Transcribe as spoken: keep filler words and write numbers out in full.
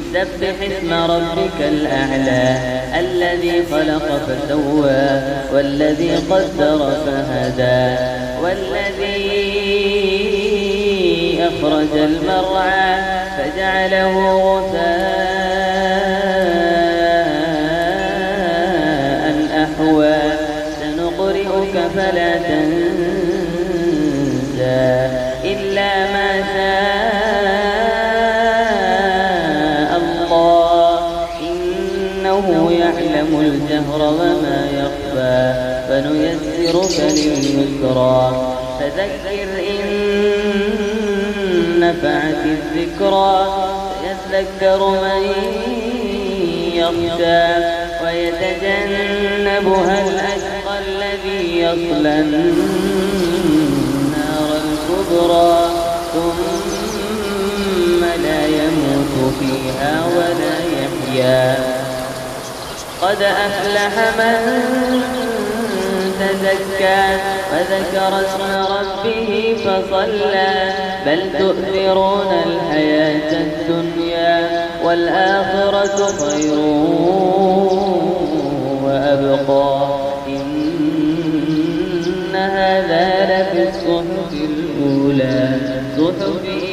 سبح اسم ربك الأعلى الذي خلق فسوى والذي قدر فهدى والذي أخرج المرعى فجعله غثاء أحوى سنقرئك فلا تنسى إلا ما شاء الله إنه يعلم الجهر وما يخفى فنيسرك لليسرى فذكر إن نفعت الذكرى سيذكر من يخشى ويتجنبها الأشقى الذي يصلى النار الكبرى ثم لا يموت فيها ولا يحيا قد أفلح من تزكى وذكر اسم ربه فصلى بل تؤثرون الحياة الدنيا والآخرة خير وأبقى إن هذا لفي الصحف الأولى صحف